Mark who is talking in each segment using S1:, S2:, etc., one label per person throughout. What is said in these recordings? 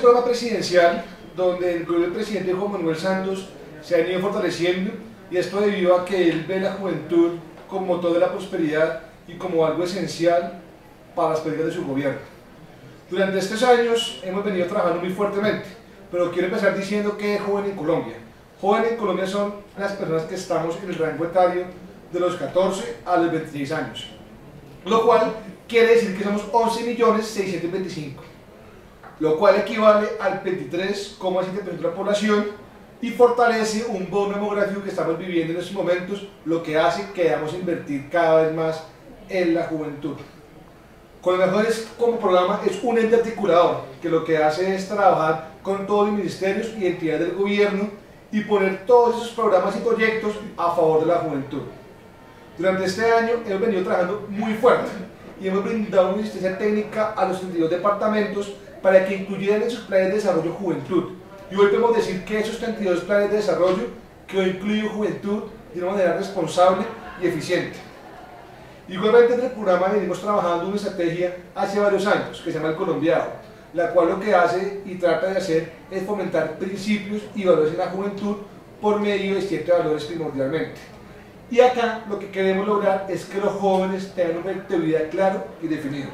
S1: programa presidencial donde el gobierno del presidente Juan Manuel Santos se ha venido fortaleciendo, y esto debido a que él ve la juventud como motor de la prosperidad y como algo esencial para las políticas de su gobierno. Durante estos años hemos venido trabajando muy fuertemente, pero quiero empezar diciendo que es Joven en Colombia. Joven en Colombia son las personas que estamos en el rango etario de los 14 a los 26 años, lo cual quiere decir que somos 11.625.000, lo cual equivale al 23,7% de la población y fortalece un bono demográfico que estamos viviendo en estos momentos, lo que hace que debamos invertir cada vez más en la juventud. Colombia Jóvenes como programa es un ente articulador que lo que hace es trabajar con todos los ministerios y entidades del gobierno y poner todos esos programas y proyectos a favor de la juventud. Durante este año hemos venido trabajando muy fuerte y hemos brindado una asistencia técnica a los 32 departamentos para que incluyeran en sus planes de desarrollo juventud. Y hoy podemos decir que esos 32 planes de desarrollo que hoy incluyen juventud de una manera responsable y eficiente. Igualmente en el programa venimos trabajando una estrategia hace varios años que se llama el Colombiado, la cual lo que hace y trata de hacer es fomentar principios y valores en la juventud por medio de 7 valores primordialmente. Y acá lo que queremos lograr es que los jóvenes tengan un proyecto de vida claro y definido.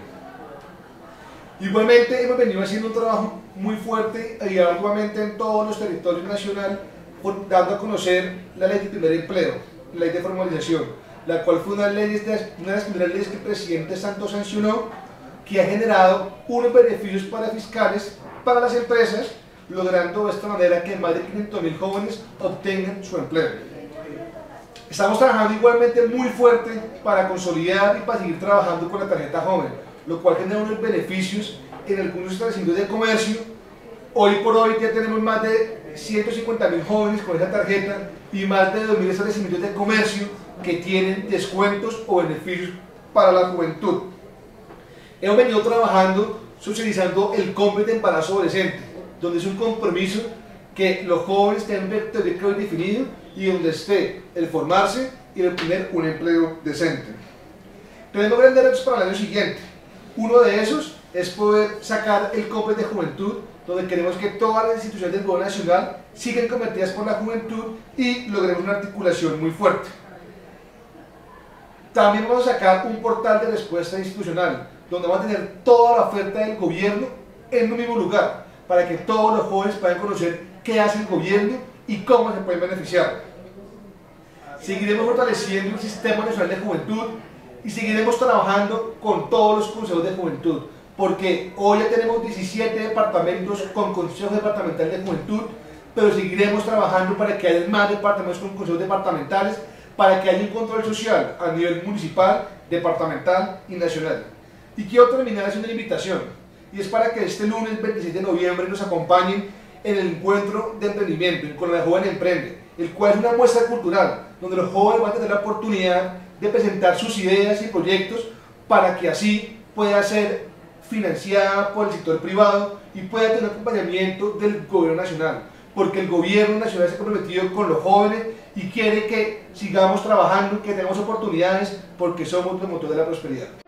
S1: Igualmente hemos venido haciendo un trabajo muy fuerte y arduamente en todos los territorios nacionales, dando a conocer la ley del primer empleo, la ley de formalización, la cual fue una de las primeras leyes que el presidente Santos sancionó, que ha generado unos beneficios para fiscales para las empresas, logrando de esta manera que más de 500.000 jóvenes obtengan su empleo. Estamos trabajando igualmente muy fuerte para consolidar y para seguir trabajando con la tarjeta joven, lo cual genera unos beneficios en algunos establecimientos de comercio. Hoy por hoy ya tenemos más de 150.000 jóvenes con esa tarjeta y más de 2.000 establecimientos de comercio que tienen descuentos o beneficios para la juventud. Hemos venido trabajando socializando el cómputo de embarazo adolescente, donde es un compromiso que los jóvenes tengan un proyecto de vida definido y donde esté el formarse y el obtener un empleo decente. Tenemos grandes retos para el año siguiente. Uno de esos es poder sacar el cómputo de juventud, donde queremos que todas las instituciones del gobierno nacional sigan convertidas por la juventud y logremos una articulación muy fuerte. También vamos a sacar un portal de respuesta institucional, donde vamos a tener toda la oferta del gobierno en un mismo lugar, para que todos los jóvenes puedan conocer qué hace el gobierno y cómo se pueden beneficiar. Seguiremos fortaleciendo el Sistema Nacional de Juventud y seguiremos trabajando con todos los consejos de juventud, porque hoy ya tenemos 17 departamentos con consejos departamentales de juventud, pero seguiremos trabajando para que haya más departamentos con consejos departamentales, para que haya un control social a nivel municipal, departamental y nacional. Y quiero terminar haciendo una invitación, y es para que este lunes 26 de noviembre nos acompañen en el encuentro de emprendimiento, en Colombia Joven Emprende, el cual es una muestra cultural, donde los jóvenes van a tener la oportunidad de presentar sus ideas y proyectos para que así pueda ser financiada por el sector privado y pueda tener acompañamiento del gobierno nacional, porque el gobierno nacional se ha comprometido con los jóvenes y quiere que sigamos trabajando, que tengamos oportunidades, porque somos el motor de la prosperidad.